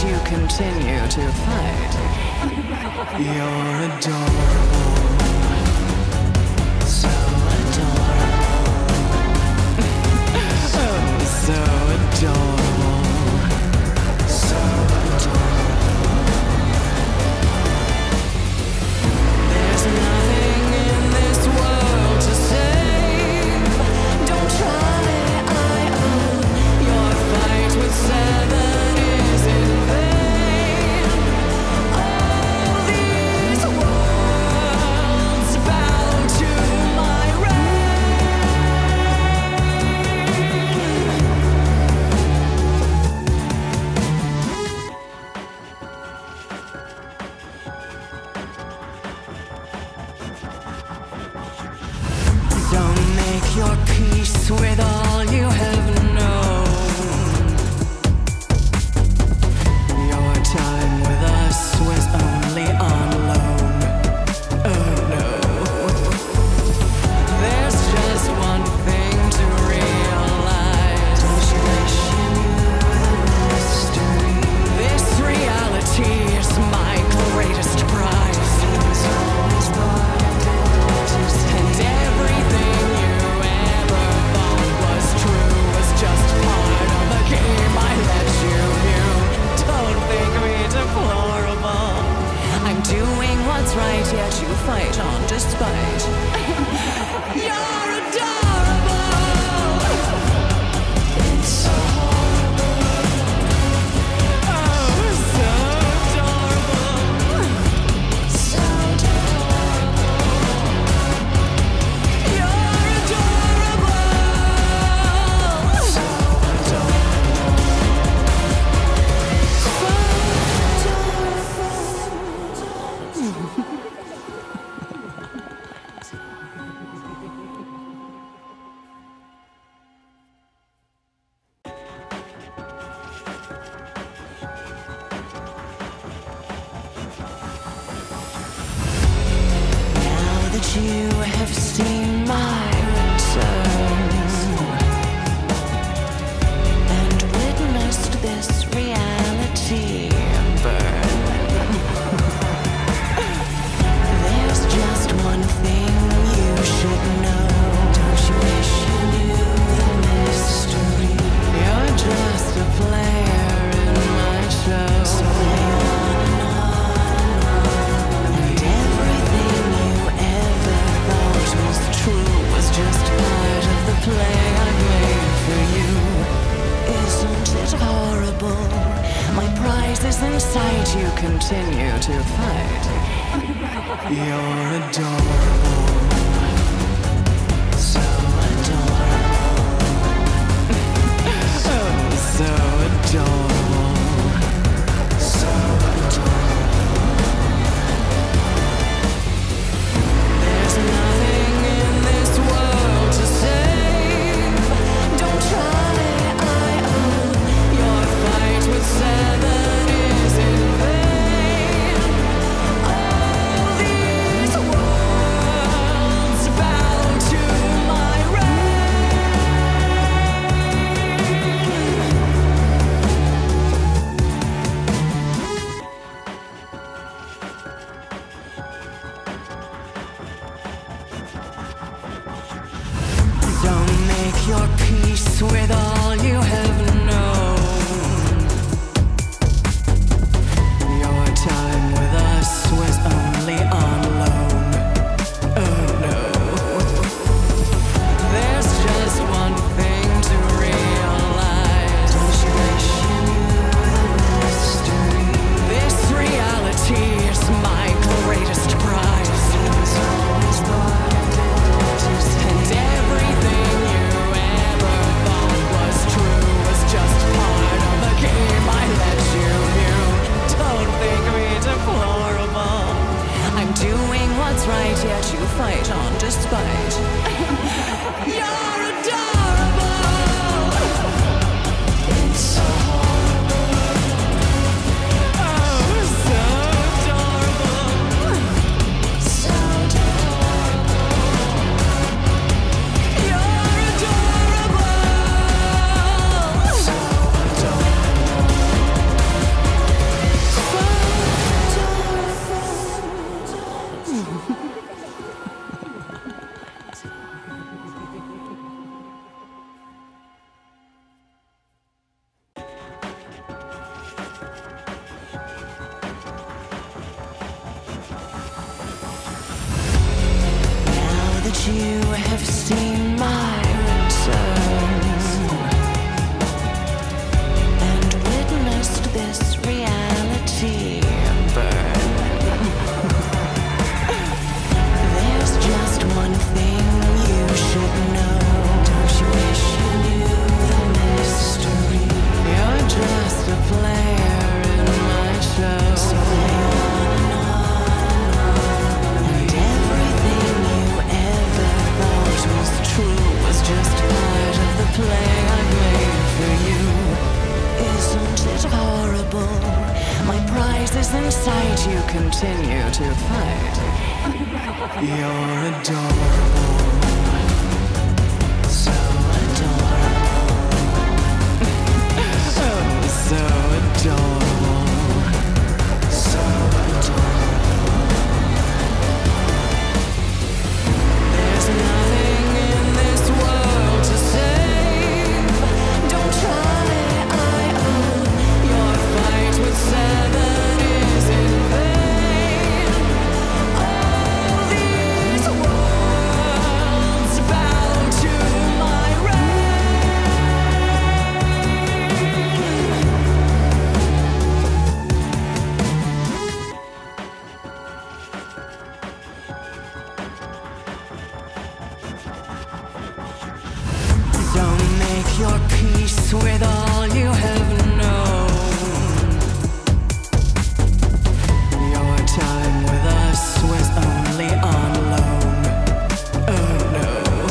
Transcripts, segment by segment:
you continue to fight. You're adorable. So adorable. Oh, so adorable. So adorable. There's nothing in this world to save. Don't try, your fight with seven is in vain. All these worlds bow to my So make your peace with all you have known. Your time with us was only on loan. Oh no. There's just one thing to realize. This reality is my greatest prize. And everything you ever thought was true was just part of the game I let you view. Don't think me deplorable. I'm doing what's right, yet you fight on despite. You're adorable. It's so horrible. Oh, so adorable. So adorable. You're adorable. So Now that you have seen my return and witnessed this reality burn, there's just one thing you should know. Don't you wish you knew the mystery? You're just a player in my show. So play on and on. And everything you ever thought was true was just part of the play I've made for you. Isn't it horrible? My prize is in sight, you continue to fight. you're adorable. So adorable. Oh, so adorable. So adorable. There's nothing in this world to save. Don't try, your fight with seven is in vain. All these worlds you have seen my return and witnessed this reality burn. There's just one thing you should know. Don't you wish you knew the mystery? You're just a player in my show. So lay on and on, and everything you ever thought was true was just part of the play I've made for you. Isn't it horrible? My prize is in sight, you continue to fight. You're adorable. So adorable. Oh, so adorable. So adorable. There's nothing in this world to save. Don't try, I own. Your fight with seven is in vain. All these worlds bow to my reign. Don't make your peace with all you have known. Your time with us was only on loan. Oh no.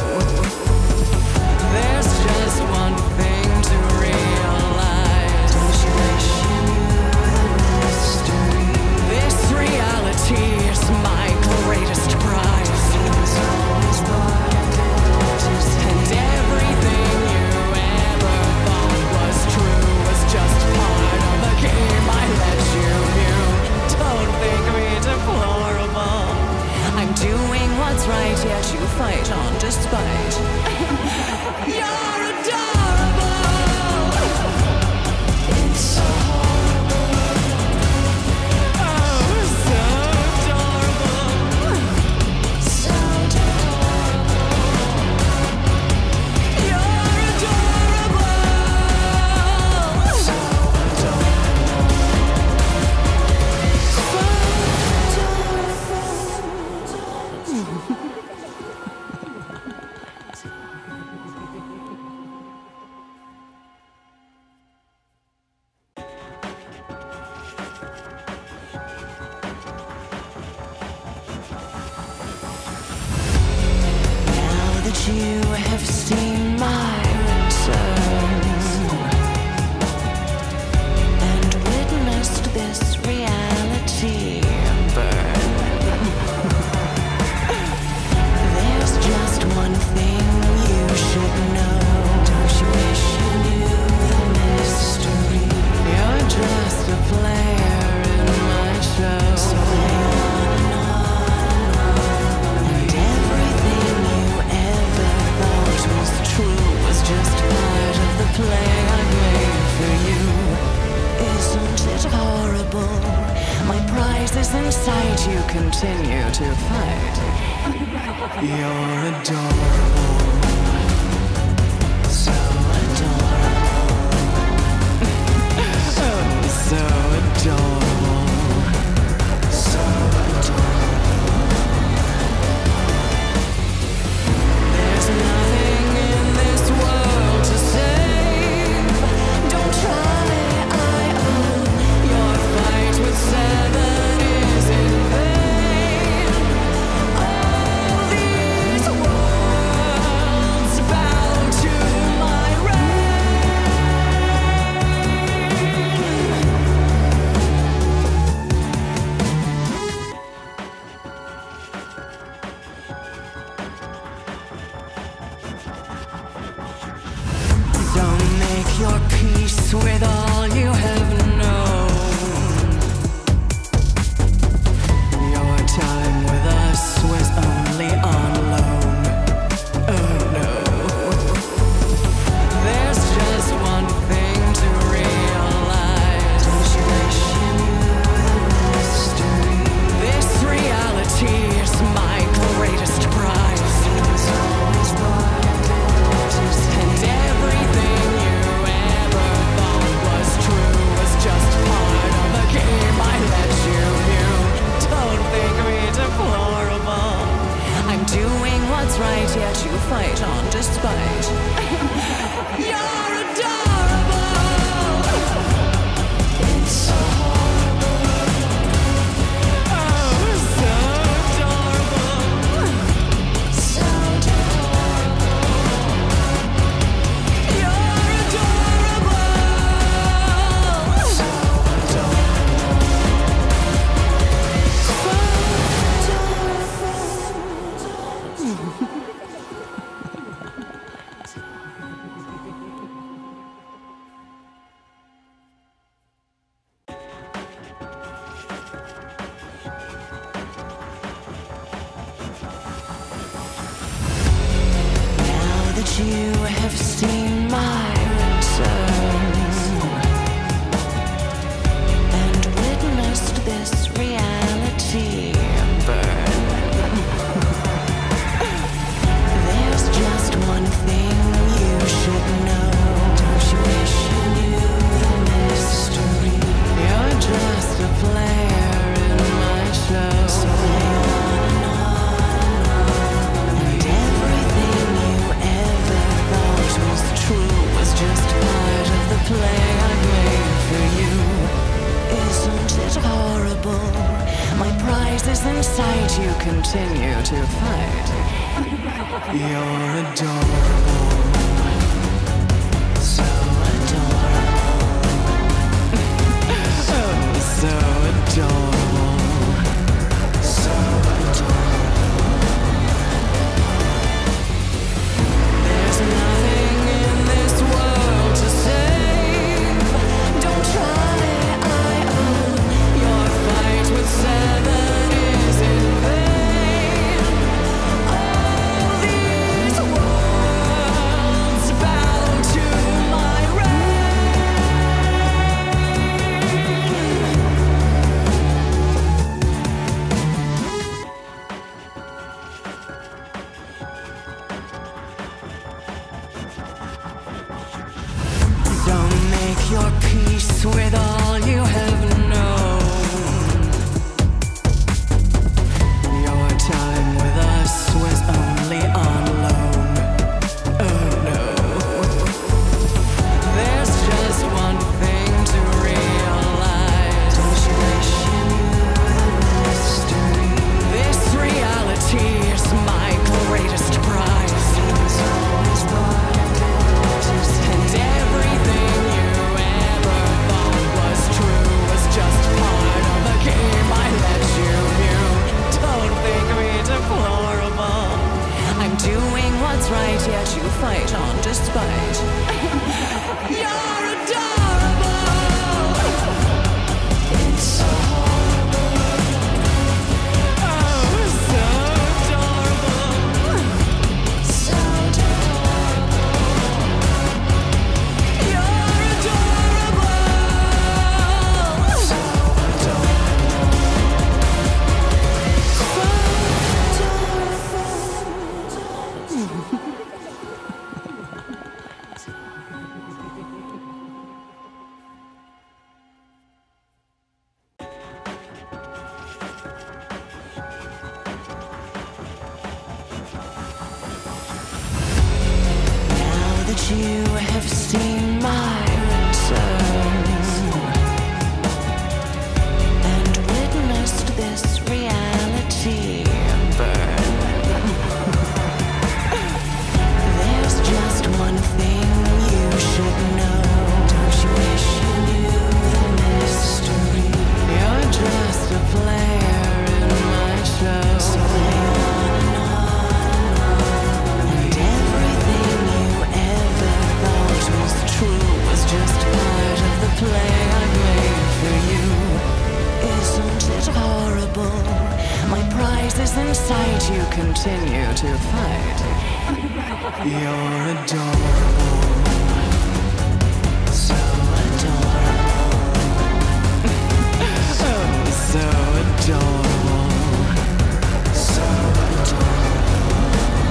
There's just one thing to realize. Don't you wish you knew the mystery? This reality is my greatest prize. And everything you ever thought was true was just part of the game I let you view. Don't think me deplorable. I'm doing what's right, yet you fight on despite. You're adorable. It's so horrible. Oh, so adorable. So adorable. You're adorable. So adorable. Now that you have seen my return and witnessed this reality burn, there's just one thing you should know. Don't you wish you knew the mystery? You're just a player in my show. So lay on and on, and everything you ever thought was true was just part of the play I've made for you. Isn't it horrible? My prize is in sight, you continue to fight. You're adorable. So adorable. Oh, so adorable. So adorable. There's nothing in this world to save. Don't try, I own. Your fight with seven is in vain. All these worlds bow to my reign. Don't make your peace with all you have known. Your time with us was only on loan. Oh no. There's just one thing to realize. Don't you wish you knew the mystery? This reality is my greatest prize. play I've made for you. Isn't it horrible? My prize is in sight, you continue to fight. You're adorable. So adorable. Oh, so adorable. So adorable. There's nothing in this world to save. Don't try, I own. Your fight with seven is in vain. All these worlds bow to my reign. Don't make your peace with all you have known. Your time with us was only on loan. Oh no. There's just one thing to realize. Don't you wish you knew the mystery? This reality is my greatest prize. It's always part of it. And everything you ever thought was true was just part of the game I let you view. Don't think me deplorable. I'm doing what's right, yet you fight on despite. You're adorable. It's so horrible. Oh, so adorable. So adorable. You're adorable. So Now that you have seen my return and witnessed this reality burn, there's just one thing you should know. Don't you wish you knew the mystery? You're just a player in my show. So play on and on. And everything you ever thought was true was just part of the play I've made for you. Isn't it horrible? My prize is in sight, you continue to fight. you're adorable. So adorable. Oh, so adorable. So adorable.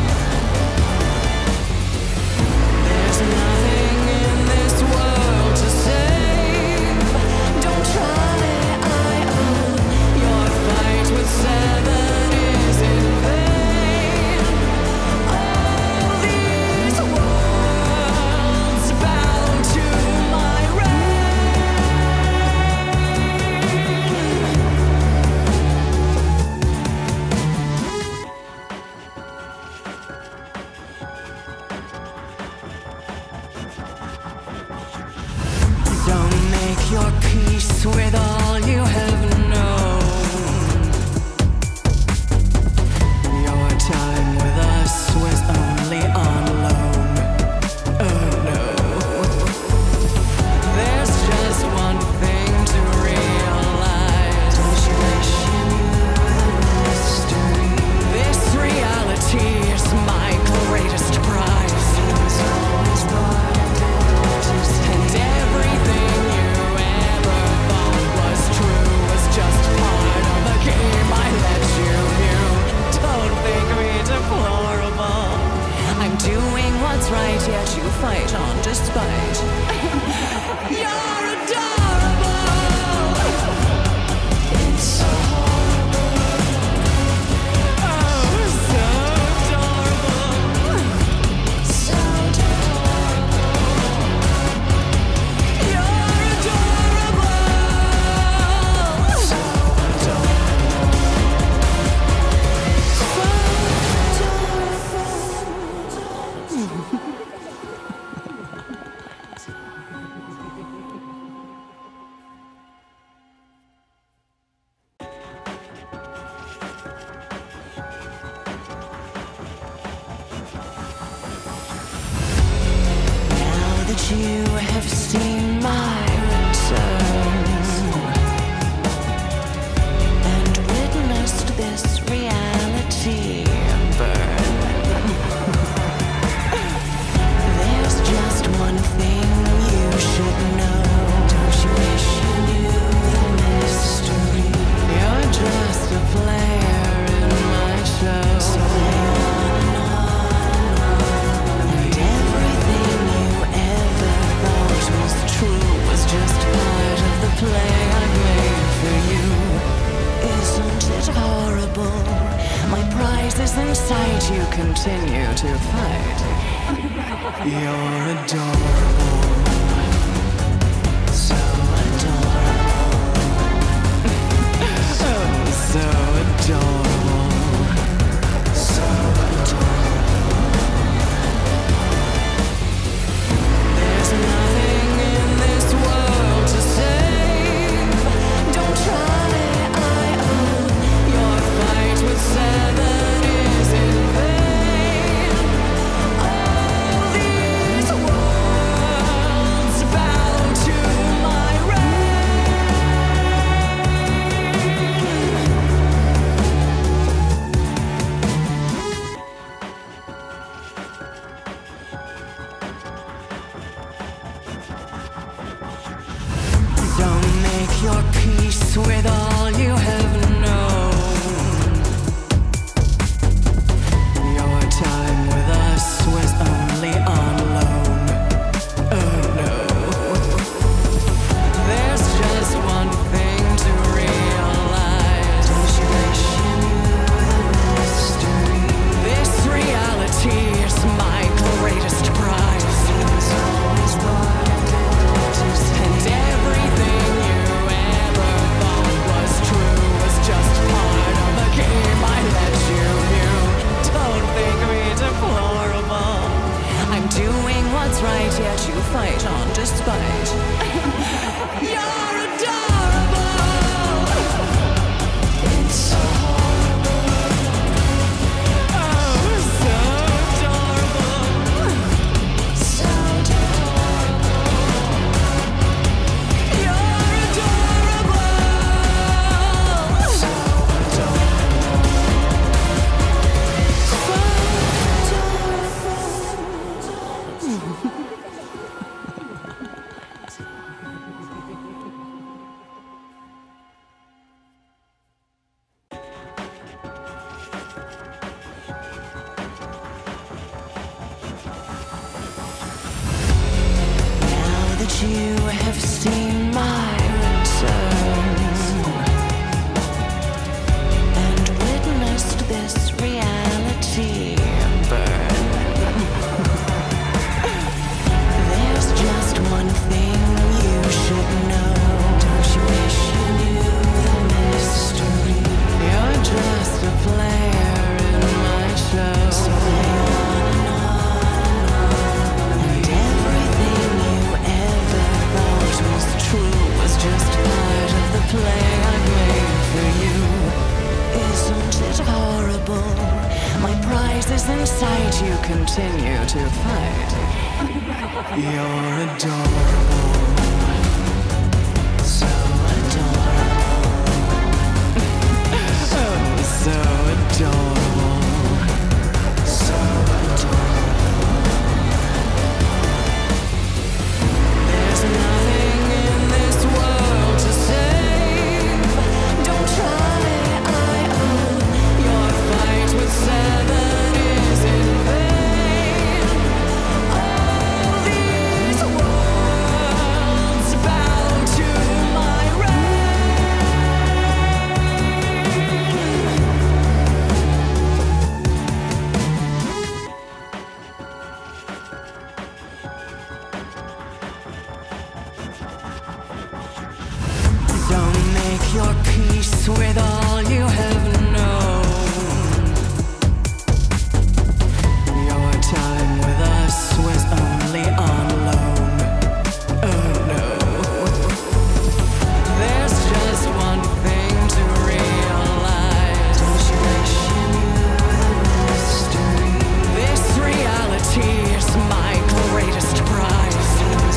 There's nothing in this world to save. Don't try, I own. Your fight with seven is in vain. All these worlds bow to my reign. Don't make your peace with all you have known. Your time with us was only on loan. Oh no. There's just one thing to realize. Don't you wish you knew the mystery? This reality is my greatest prize. It's always part of it. And everything you ever thought was you have seen my return and witnessed this reality burn. There's just one thing you should know. Don't you wish you knew the mystery? You're just a player in my show. So play on and on. And everything you ever thought was true was just part of the play I made for you. Isn't it horrible? My prize is in sight, you continue to fight. You're adorable. So adorable. Oh, so adorable. So adorable. There's nothing in this world to save. Don't try, I own. Your fight with seven is in vain. All these worlds bow to my reign. Don't make your peace with all you have known. Your time with us was only on loan. Oh no. There's just one thing to realize. Don't you wish you knew the mystery? This reality is my greatest prize. And everything you ever thought was true was just part of the game I let you view. Don't think me deplorable. I'm doing what's right, yet you fight on despite. You're adorable. It's so horrible. Oh, so adorable. So adorable. You're adorable. So Now that you have seen my return and witnessed this reality burn, there's just one thing you should know. Don't you wish you knew the mystery? You're just a player in my show. So play on and on. And everything you ever thought was true was just part of the play I made for you. Isn't it horrible? My prize is in sight, you continue to fight. You're adorable. So adorable. Oh, so adorable. So adorable. There's nothing in this world to save. Don't try, I own. Your fight with seven is in vain. All these worlds bow to my reign. Don't make your peace with all you have known. Your time with us was only on loan. Oh no. There's just one thing to realize. Don't you wish you knew the mystery? This reality is my greatest prize.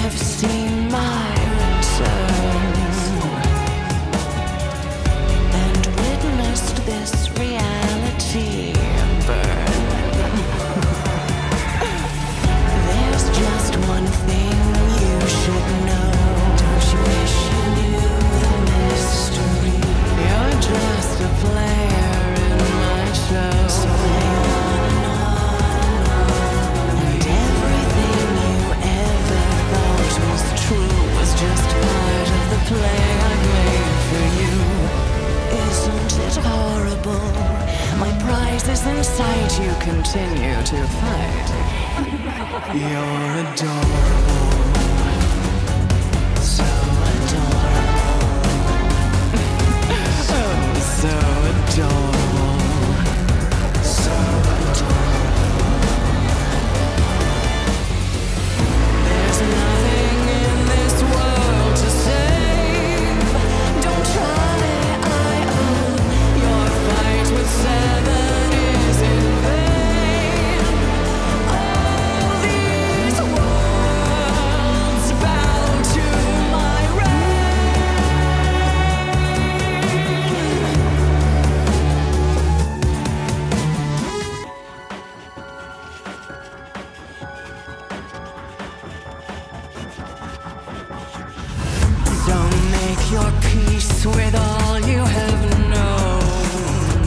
have seen my return and witnessed this reality burn. There's just one thing you should know. Don't you wish you knew the mystery? You're just a player in my show. So play on and on, and everything you ever thought was true was just part of the play I've made for you. Isn't it horrible? My prize is in sight, you continue to fight. You're adorable, so adorable. Oh, so adorable, so adorable. There's nothing in this world to save. Don't try, I own. Your fight with seven is in vain. All these worlds bow to my reign. Don't make your peace with all you have known.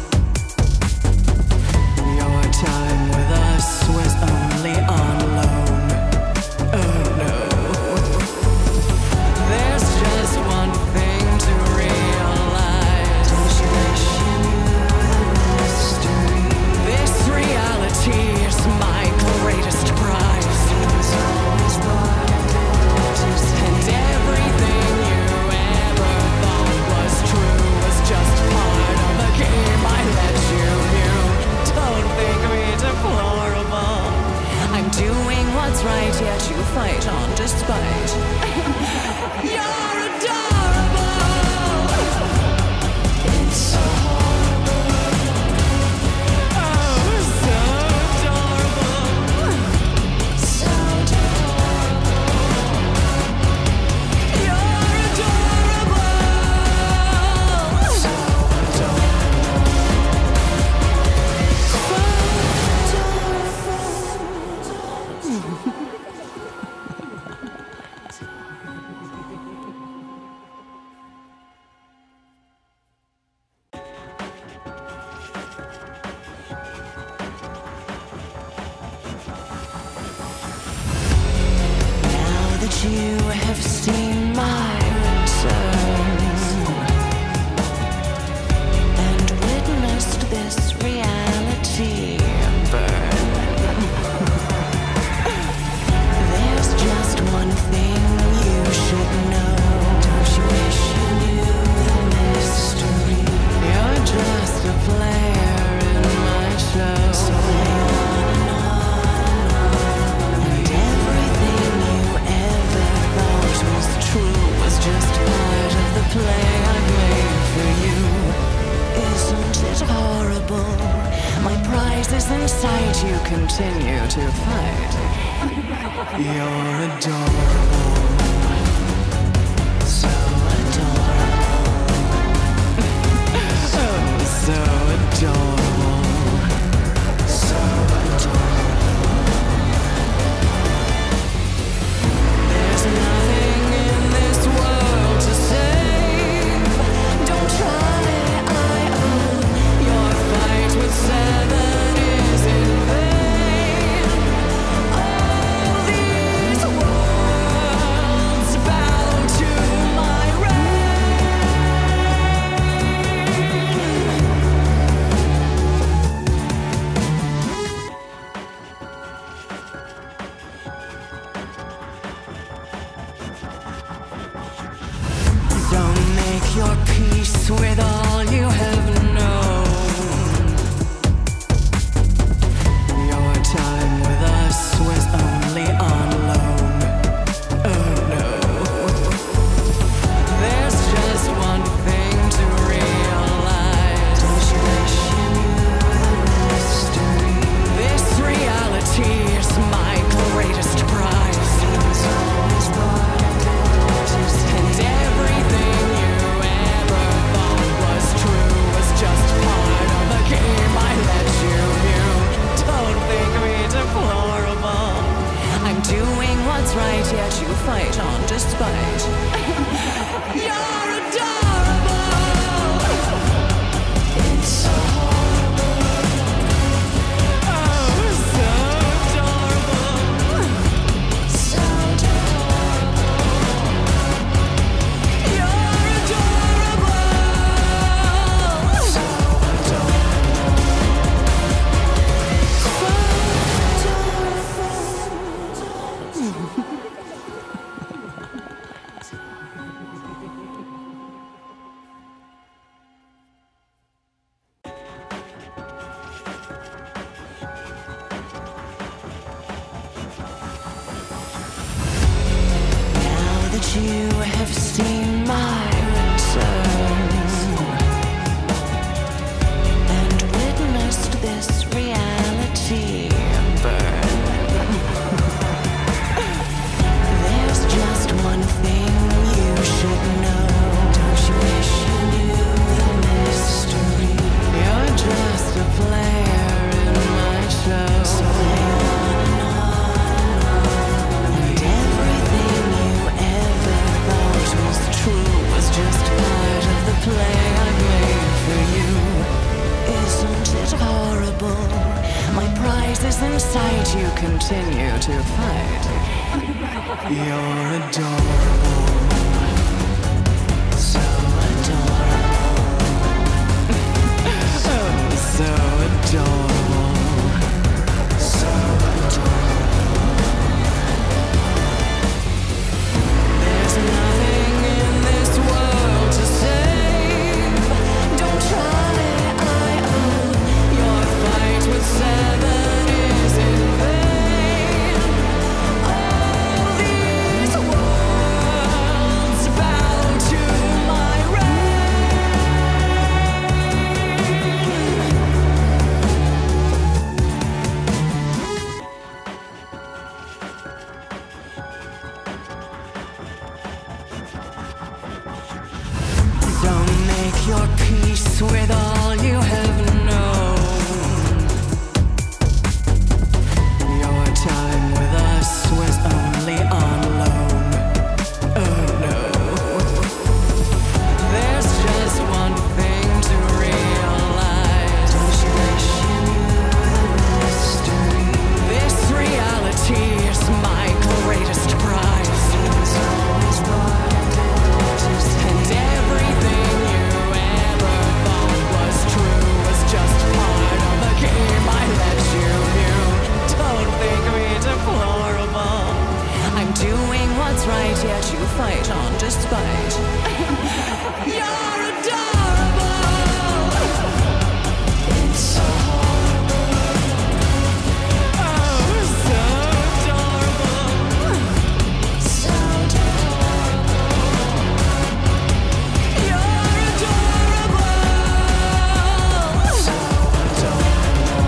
Your time with us was only on loan. Oh no. There's just one thing to realize. Don't you wish you knew the mystery? This reality is my greatest prize. And everything you ever thought was true was just part of the game I let you view. Don't think me deplorable. I'm doing what's right, yet you fight on despite. You're adorable. It's so horrible. Oh, so adorable. So adorable. You're adorable. So Now that you have seen my return and witnessed this reality burn, there's just one thing you should know. Don't you wish you knew the mystery? You're just a player in my show. So play on and on, and everything you ever thought was true was just part of the play I've made for you. Isn't it horrible? My prize is in sight, you continue to fight. You're adorable, so adorable. Oh, so adorable, so adorable. There's nothing in this world to save. Don't try, I own. Your fight with seven is in vain. All these worlds bow to my reign. Don't make your peace with all you have known. Your time with us was only on loan. Oh no. There's just one thing to realize. Don't you wish you knew the mystery? This reality is my greatest prize. fight on despite. You're adorable. It's so horrible. Oh, so adorable. So adorable. You're adorable. So you have seen my return and witnessed this reality burn. There's just one thing you should know. Don't you wish you knew the mystery? You're just a player in my show. So play on and on, and everything you ever thought was true was just part of the play I've made for you. Isn't it horrible? My prize is in sight, you continue to fight. You're adorable. So adorable. Oh, so adorable. So adorable. There's nothing in this world to save. Don't try, I own. Your fight with Seven is in vain. All these worlds bow to my So make your peace with all you have known. Your time with us was only on loan. Oh no. There's just one thing to realize. Don't you wish you knew the mystery? This reality is my greatest prize. It's always and everything you ever thought was true was just part of the game I let you view. Don't think me deplorable. I'm doing what's right, yet you fight on despite. You're adorable. It's so horrible. Oh, so adorable. So adorable. You're adorable. So adorable.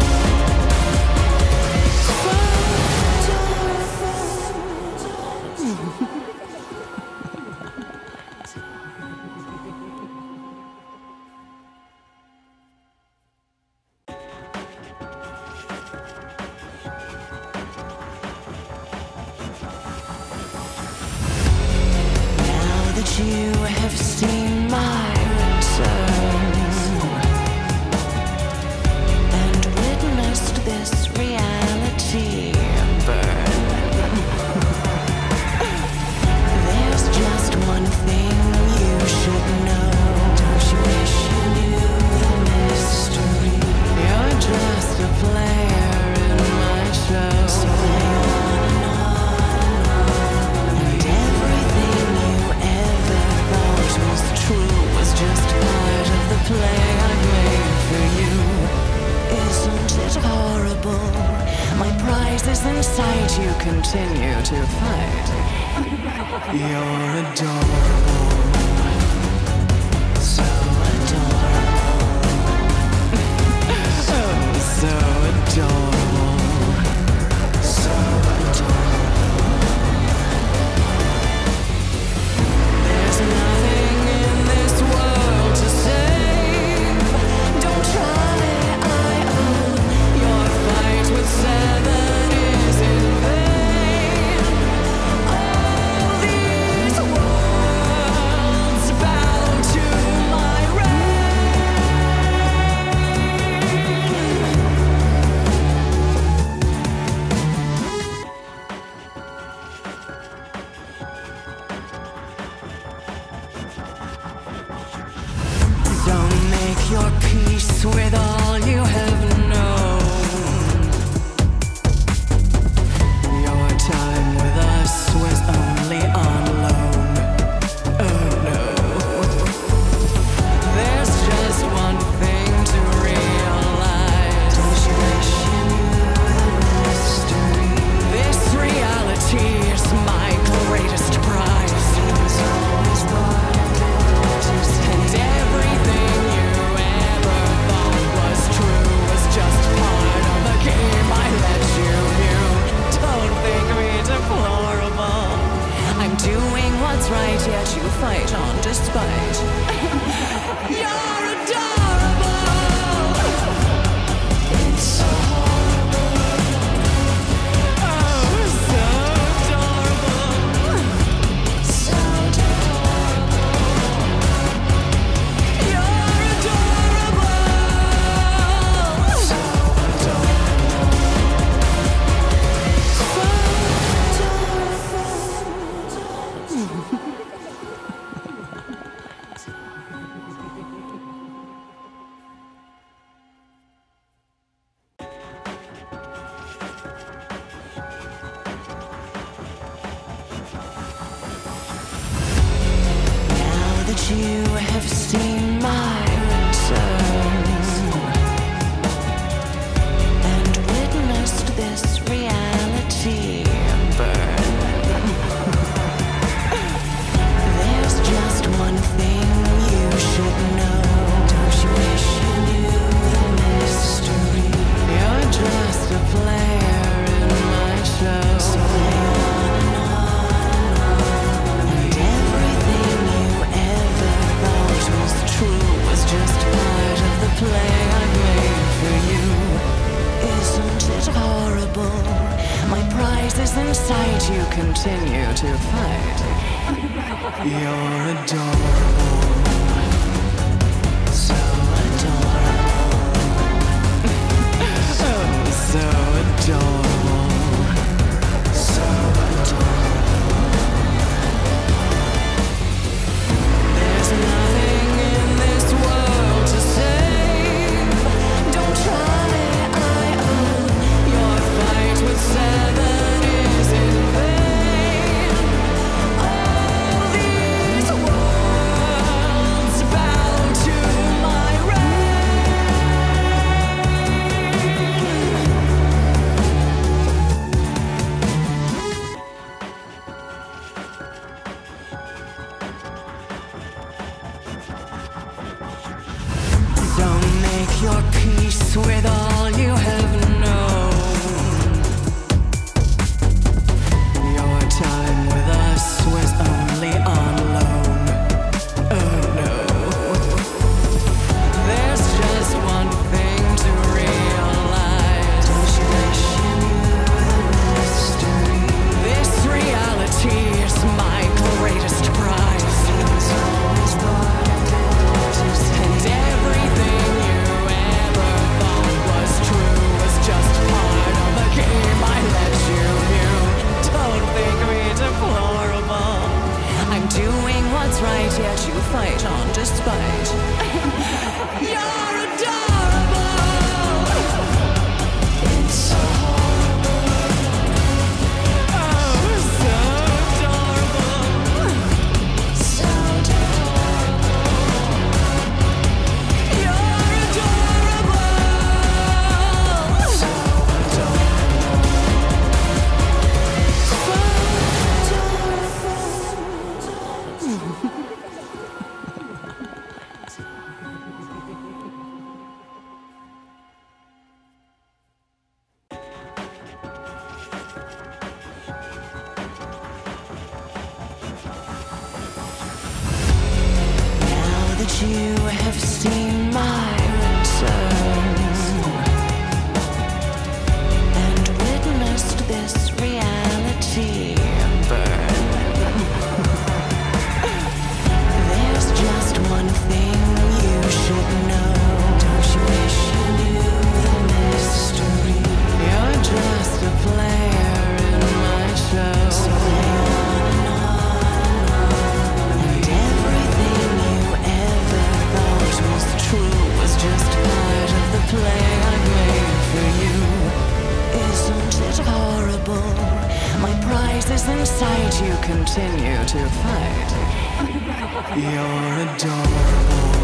Now that you have seen my return and witnessed this reality burn, there's just one thing you should know. Don't you wish you knew the mystery? You're just a player in my show. So play on and on, and everything you ever thought was true was just part of the play I've made for you. Isn't it horrible? My prize is in sight, you continue to fight. You're adorable. So adorable. Oh, so adorable. So adorable. There's nothing in this world to save. Don't try, I own. Your fight with Seven is in vain. All peace with all you have known. Your time with us was only on loan. Oh no. There's just one thing to realize. Don't you wish you knew the mystery? This reality is my greatest prize. And everything you ever thought was true was just part of the game I let you view. Don't think me deplorable. I'm doing what's right, yet you fight on despite. You're adorable. It's so horrible. Oh, so adorable. So adorable. You're adorable. So Now that you have seen my return and witnessed this reality burn, there's just one thing you should know. Don't you wish you knew the mystery? You're just a player in my show. So play on and on, and everything you ever thought was true was just part of the play I made for you. Isn't it horrible? My prize is in sight, you continue to fight. You're adorable. So adorable. Oh, so adorable. So adorable. There's nothing in this world to save. Don't try, I own. Your fight with Seven is in vain. All these worlds bow to my So make your peace with all you have known. Your time with us was only on loan. Oh no. There's just one thing to realize. Don't you wish you knew the mystery? This reality is my greatest prize. And everything you ever thought was true was just part of the game I let you view. Don't think me deplorable. I'm doing what's right, yet you fight on despite. You're adorable. It's so horrible. Oh, so adorable. So adorable. You're adorable. So Now that you have seen my return and witnessed this reality burn, there's just one thing you should know. Don't you wish you knew the mystery? You're just a player in my show. So play on and on, and everything you ever thought was true was just part prize is inside you, continue to fight. You're adorable.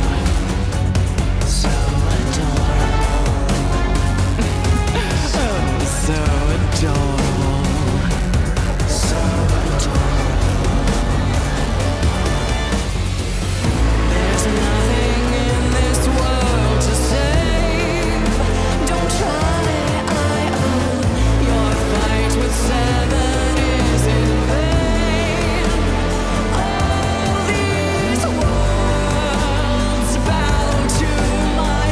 So adorable. Oh, so adorable. So adorable. There's nothing in this world to save. Don't try, your fight with seven is in vain. All these worlds bow to my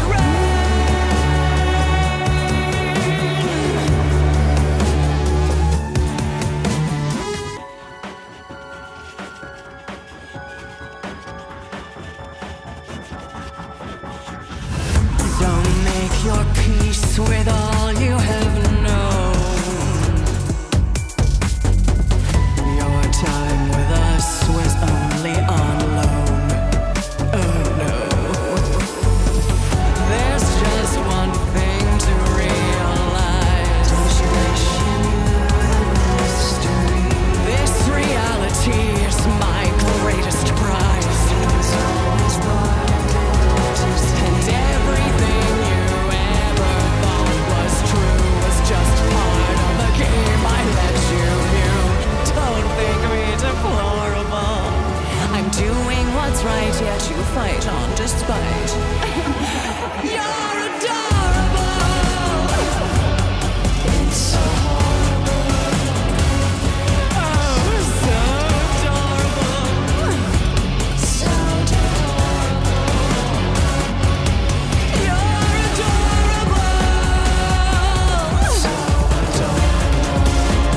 Don't make your peace with all you have known. Your time with us was only on loan. Oh no. There's just one thing to realize. Don't you wish you knew the mystery? This reality is my greatest prize. It's always more difficult. And everything you ever thought was true was just part of the game I let you view. Don't think me deplorable. I'm doing what's right, yet you fight on despite. You're adorable. It's so horrible. Oh, so adorable. So adorable. You're adorable. So adorable.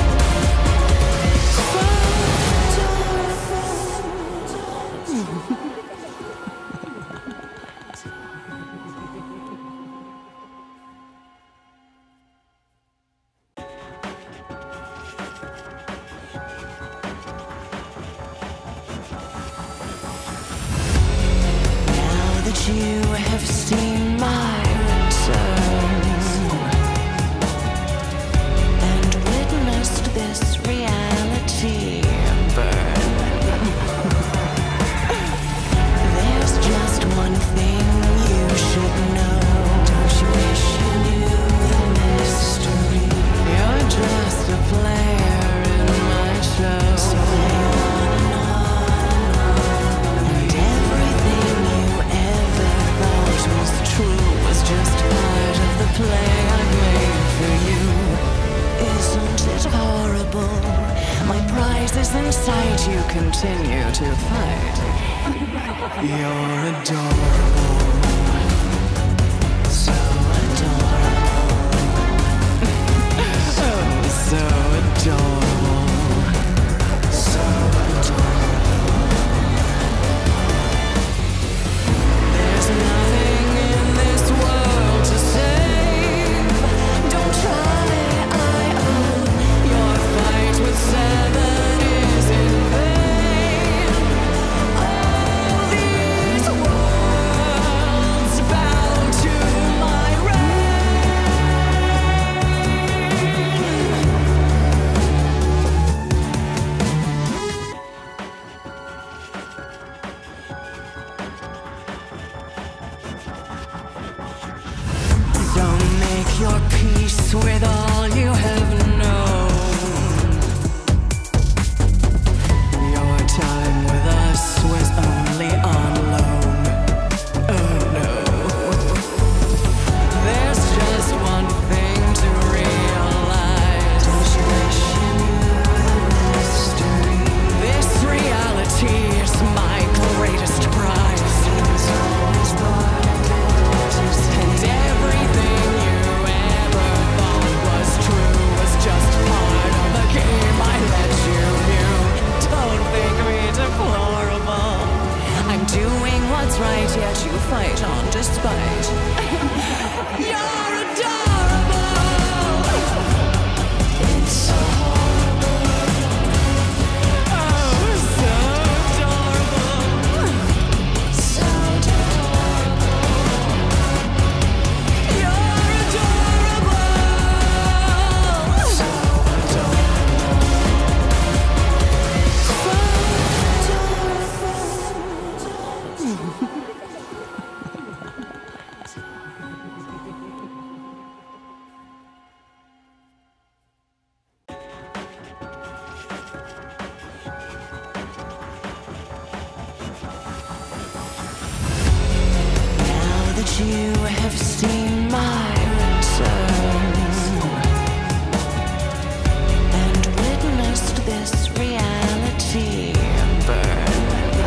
Now that you have seen my return and witnessed this reality burn, there's just one thing you should know. Don't you wish you knew the mystery? You're just a player in my show. So play on and on. And everything you ever thought was true was just part of the play I've made for you. Isn't it horrible? My prize is inside you, continue to fight. You're adorable. So adorable. Oh, so adorable. So adorable. There's nothing in this world to save. Don't try, your fight with seven is in vain. All these worlds bow to my reign. seen my return and witnessed this reality burn.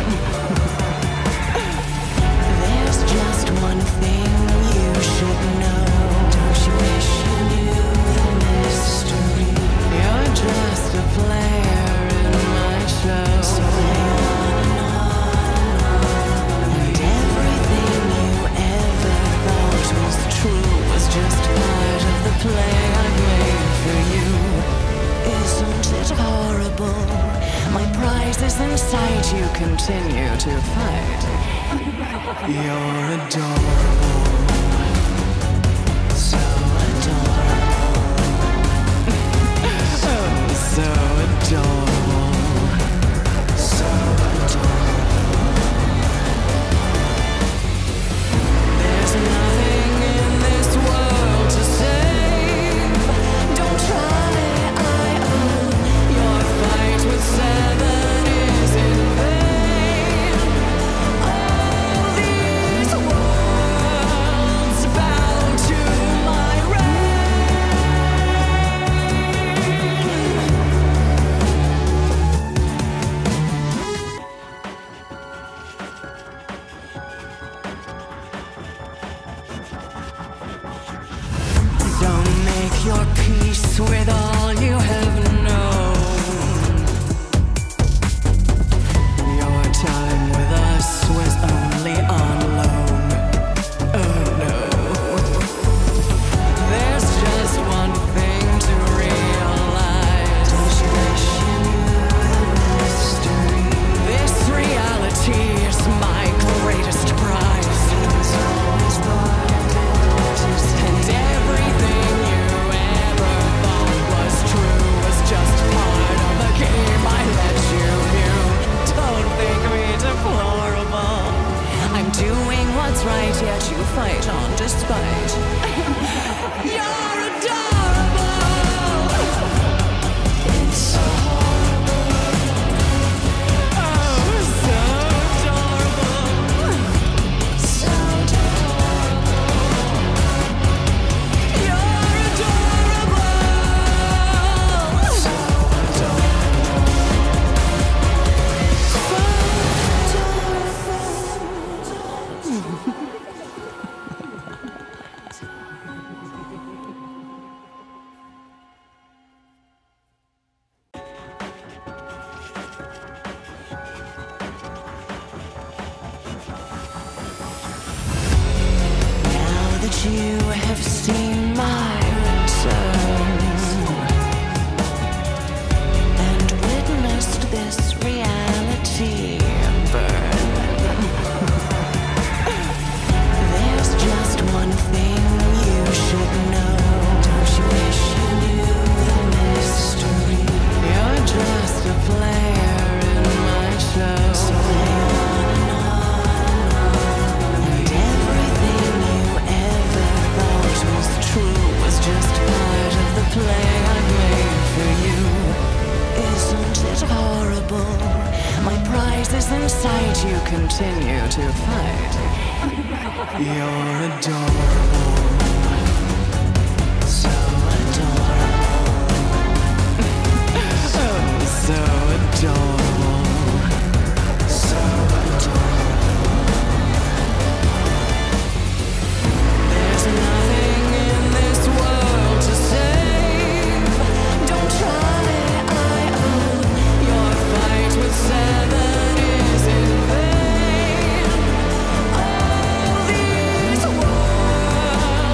There's just one thing you should know. Don't you wish you knew the mystery? You're just a player in my show. So play on and on, and everything you ever thought was true was just part of the play I've made for you. Isn't it horrible? My prize is in sight, you continue to fight. You're adorable, so adorable. Oh, so adorable, so adorable. There's nothing in this world to save. Don't try, I own. Your fight with seven is in vain. All these worlds bow to my reign. Don't make your peace with all you have known. Your time with us was only on loan. Oh no. There's just one thing to realize. Don't you wish you knew the mystery? This reality is my greatest prize. And everything you ever thought was true was just part of the game I let you view. Don't think me deplorable. I'm doing what's right, yet you fight on despite. You're adorable. It's so horrible. Oh, so adorable. So adorable. You're adorable. So adorable. Now that you have seen my return and witnessed this reality burn, there's just one thing you should know. Don't you wish you knew the mystery? You're just a player in my show. So play on and on, and everything you ever thought was true was just part of the play I've made for you. Isn't it horrible? My prize is in sight, you continue to fight. You're adorable, so adorable. Oh, so adorable, so adorable. There's nothing in this world to save. Don't try, I own. Your fight with seven is in vain. All these worlds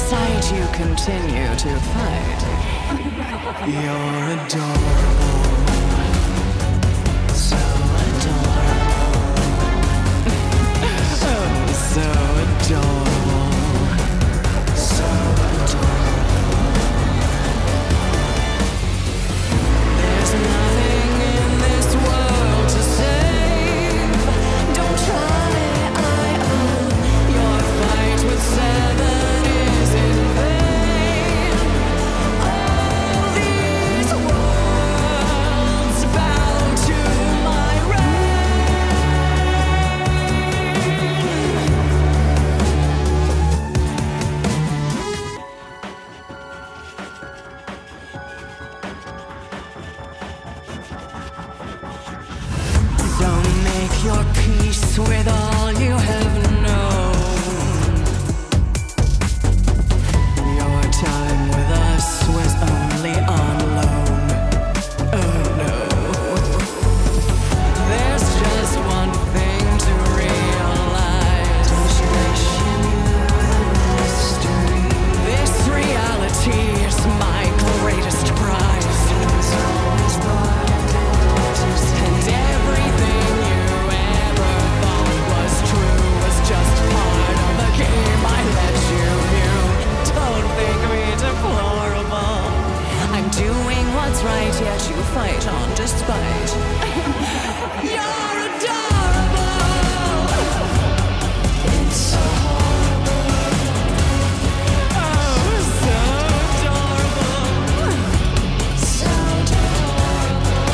inside you continue to fight. You're adorable. So adorable. Oh, so adorable. So adorable. There's nothing in this world to save. Don't try, your fight with seven is in vain. All these worlds bow to my Don't make your peace with all you have known. Your time with us was only on loan. Oh no. There's just one thing to realize. Don't you wish you knew the mystery? This reality is my greatest prize. It's always part of it. And everything you ever thought was true was just part of the game I let you view. Don't think me deplorable. I'm doing what's right, yet you fight on despite. You're adorable. It's so horrible. Oh, so adorable. So adorable.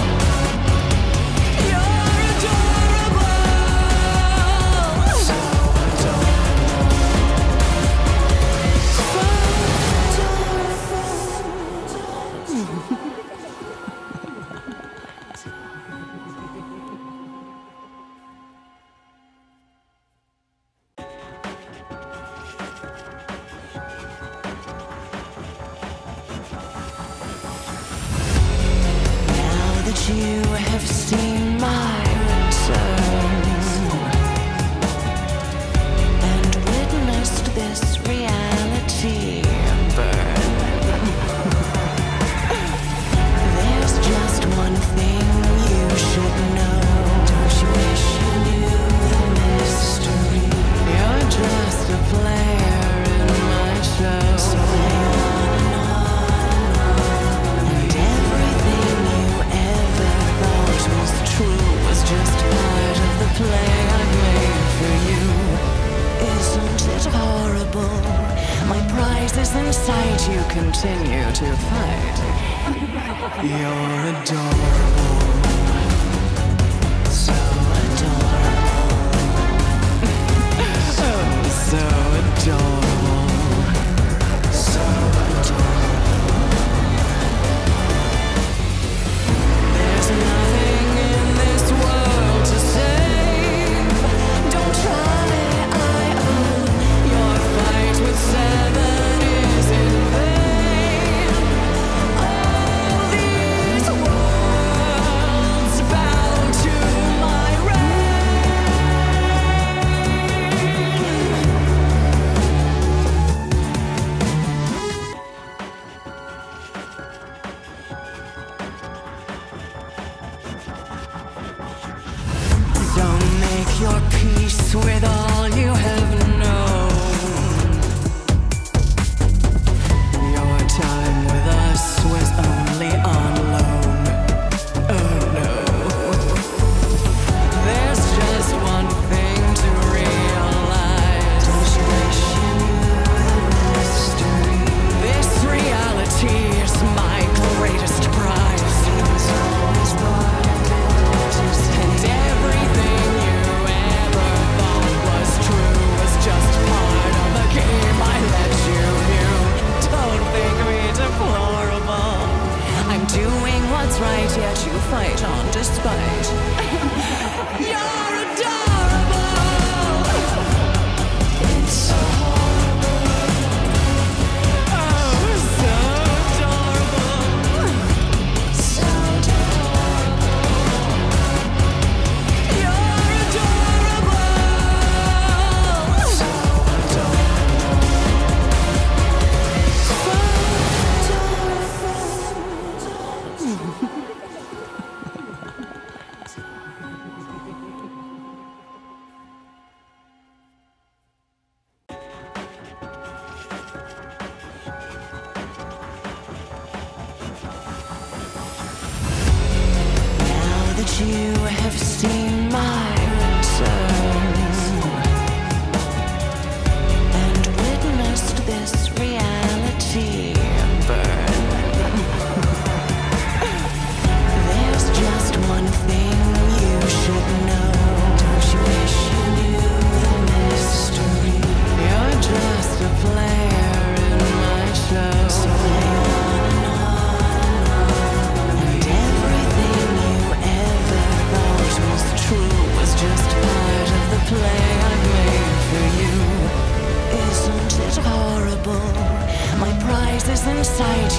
You're adorable. So Now that you have seen my return and witnessed this reality burn, there's just one thing you should know. don't you wish you knew the mystery? You're just a player in my show. So play on and on. And everything you ever thought was true was just part of the play I've made for you. Isn't it horrible? My prize is inside you continue to fight. You're adorable. So adorable. Oh, so adorable. So adorable. There's nothing in this world to save. Don't try, your fight with seven is in vain. All these worlds bow to my Don't make your peace with all you have known. Your time with us was only on loan. Oh no. There's just one thing to realize. Don't you wish you knew the mystery? This reality is my greatest prize. It's always part of it. And everything you ever thought was true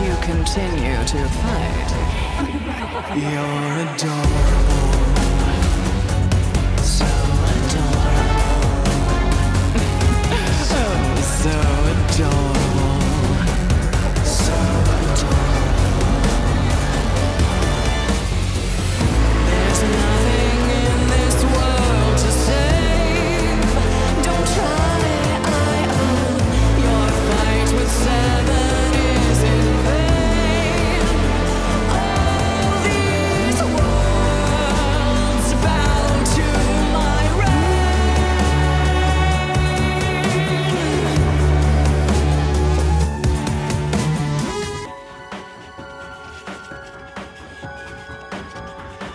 you continue to fight. You're adorable. So adorable. Oh, so adorable. So adorable. There's nothing in this world to save. Don't try, I own. Your fight with seven is in vain. All these worlds bow to my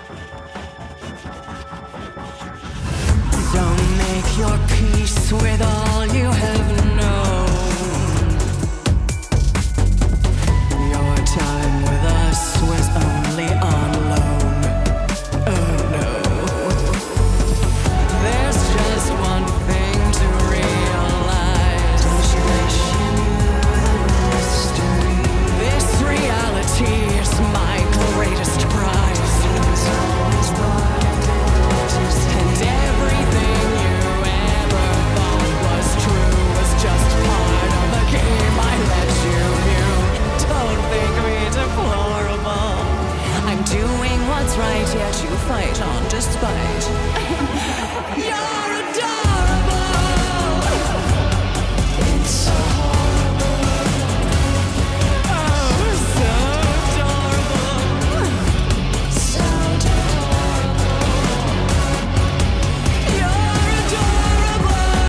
Don't make your peace with all